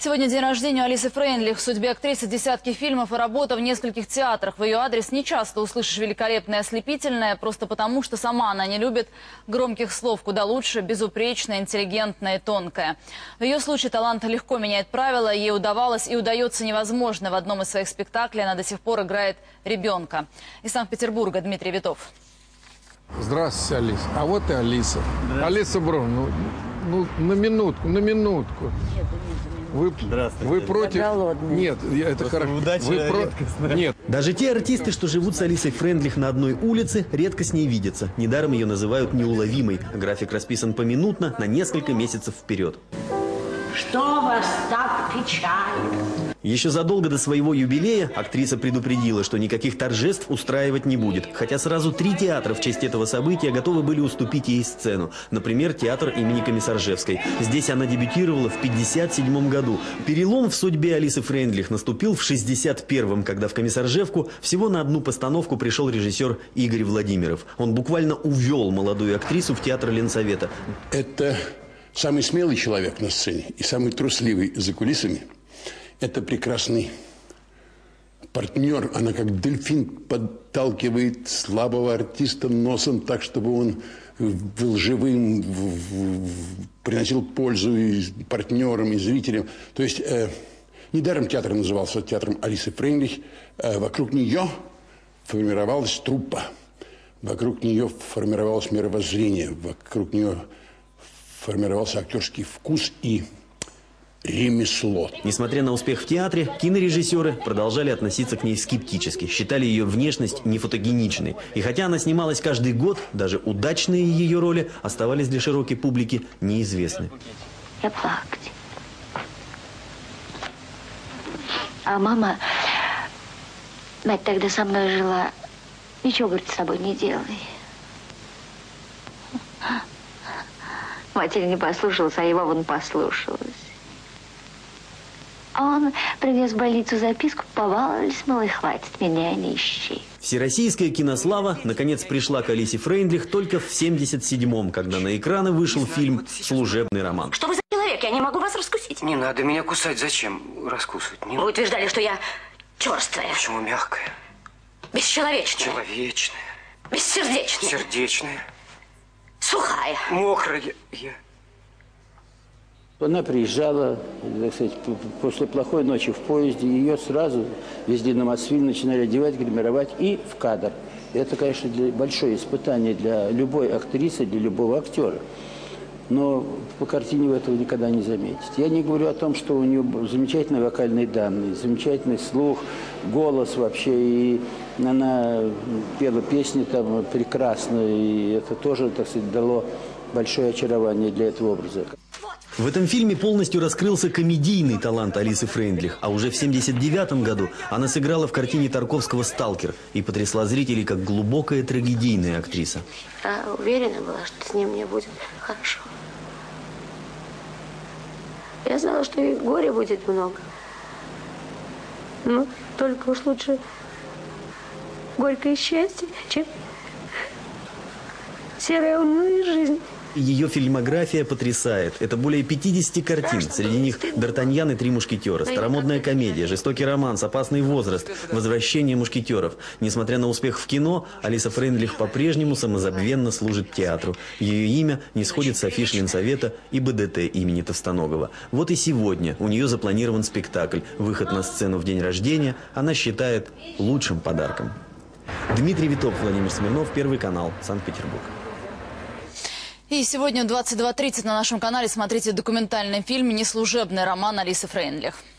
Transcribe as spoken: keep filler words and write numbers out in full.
Сегодня день рождения Алисы Фрейндлих. В судьбе актрисы десятки фильмов и работа в нескольких театрах. В ее адрес не часто услышишь великолепное и ослепительное, просто потому, что сама она не любит громких слов. Куда лучше безупречная, интеллигентная и тонкая. В ее случае талант легко меняет правила. Ей удавалось и удается невозможно. В одном из своих спектаклей она до сих пор играет ребенка. Из Санкт-Петербурга Дмитрий Витов. Здравствуйте, Алиса. А вот и Алиса. Алиса Брон, ну, ну на минутку, на минутку. Вы, вы против? Нет, это хорошо. Вы про... Нет. Даже те артисты, что живут с Алисой Фрейндлих на одной улице, редко с ней видятся. Недаром ее называют неуловимой. График расписан поминутно на несколько месяцев вперед. Что вас так печалит? Еще задолго до своего юбилея актриса предупредила, что никаких торжеств устраивать не будет. Хотя сразу три театра в честь этого события готовы были уступить ей сцену. Например, театр имени Комиссаржевской. Здесь она дебютировала в пятьдесят седьмом году. Перелом в судьбе Алисы Фрейндлих наступил в шестьдесят первом, когда в Комиссаржевку всего на одну постановку пришел режиссер Игорь Владимиров. Он буквально увел молодую актрису в театр Ленсовета. Это самый смелый человек на сцене и самый трусливый за кулисами. Это прекрасный партнер. Она как дельфин подталкивает слабого артиста носом так, чтобы он был живым, приносил пользу и партнерам, и зрителям. То есть э, недаром театр назывался театром Алисы Фрейндлих. Э, вокруг нее формировалась труппа. Вокруг нее формировалось мировоззрение. Вокруг нее формировался актерский вкус и ремесло. Несмотря на успех в театре, кинорежиссеры продолжали относиться к ней скептически, считали ее внешность нефотогеничной. И хотя она снималась каждый год, даже удачные ее роли оставались для широкой публики неизвестны. Я плакать. А мама, мать тогда со мной жила, ничего, говорит, с собой не делай. Матери не послушалась, а его вон послушалась. А он принес в больницу записку: побаловались, мол, и хватит меня, не ищи. Всероссийская кинослава наконец пришла к Алисе Фрейндлих только в семьдесят седьмом, когда на экраны вышел фильм «Служебный роман». Что вы за человек? Я не могу вас раскусить. Не надо меня кусать. Зачем раскусывать? Не... Вы утверждали, что я черствая. Почему мягкая? Бесчеловечная. Человечная. Бессердечная. Сердечная. Сухая. Мокрая. Я... Она приезжала, так сказать, после плохой ночи в поезде, ее сразу везли на Мосфильм, начинали одевать, гримировать и в кадр. Это, конечно, для, большое испытание для любой актрисы, для любого актера. Но по картине вы этого никогда не заметите. Я не говорю о том, что у нее замечательные вокальные данные, замечательный слух, голос вообще. И она пела песни там прекрасно, и это тоже, так сказать, дало большое очарование для этого образа. В этом фильме полностью раскрылся комедийный талант Алисы Фрейндлих, а уже в семьдесят девятом году она сыграла в картине Тарковского «Сталкер» и потрясла зрителей как глубокая трагедийная актриса. Я уверена была, что с ним мне будет хорошо. Я знала, что и горя будет много. Но только уж лучше горькое счастье, чем серая унылая жизнь. Ее фильмография потрясает. Это более пятидесяти картин. Среди них «Д'Артаньян и три мушкетера», старомодная комедия, жестокий романс, опасный возраст, возвращение мушкетеров. Несмотря на успех в кино, Алиса Фрейндлих по-прежнему самозабвенно служит театру. Ее имя не сходит с афиш Ленсовета и БДТ имени Товстоногова. Вот и сегодня у нее запланирован спектакль. Выход на сцену в день рождения она считает лучшим подарком. Дмитрий Витов, Владимир Смирнов, Первый канал, Санкт-Петербург. И сегодня в двадцать два тридцать на нашем канале смотрите документальный фильм «Неслужебный роман» Алисы Фрейндлих.